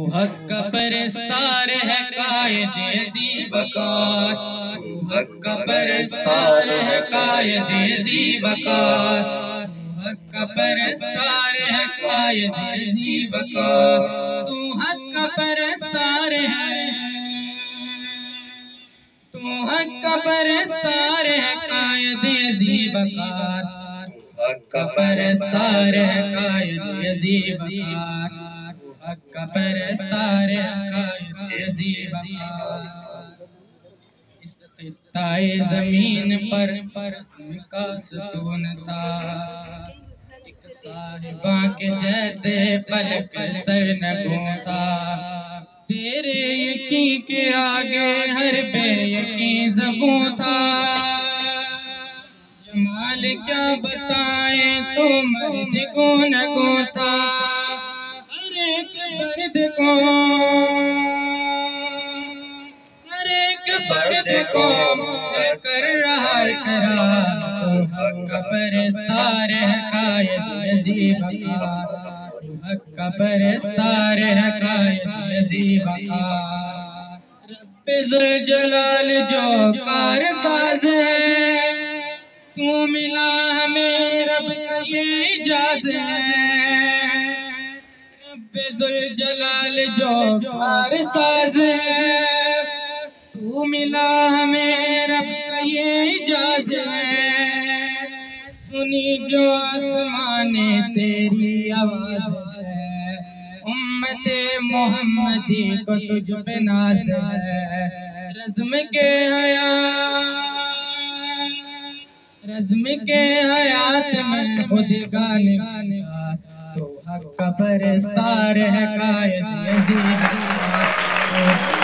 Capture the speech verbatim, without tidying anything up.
हक का परस्तार है कायदे ज़ीबकार, तू हक का परस्तार है कायदे ज़ीबकार, हक का परस्तार है कायदे ज़ीबकार, तू हक का परस्तार है, तू हक का परस्तार है कायदे ज़ीबकार, हक का परस्तार है कायदे ज़ीबकार, हक का परस्तार है कायदे ज़ीबकार। इस खित्ताए ज़मीन पर रस्म का सुतून था, एक साहिबा के जैसे फलक सरनगूं था। तेरे यकीन के आगे हर बेयकीन ज़बूं था, जमाल क्या बताए तो मर्द को नगो था। हर एक फर्द को हर एक फर्द को कर रहा है करार, तू हक का परस्तार है कायदे ज़ीबकार, तू हक का परस्तार है कायदे ज़ीबकार। रब्बे ज़ुल जलाल जो कारसाज़ है, तू मिला हमें रब का ये इजाज़ है। रब्बे ज़ुल जलाल जो कारसाज़ है, तू मिला हमें रब का ये इजाज़ है। सुनी जो आसमाने तेरी आवाज़ है, उम्मते मोहम्मदी को तुझ पे नाज़ है। रज़्म के हया रज़्म के हयात में खुद गाने गाने, तो हक का परस्तार है कायदे ज़ीबकार।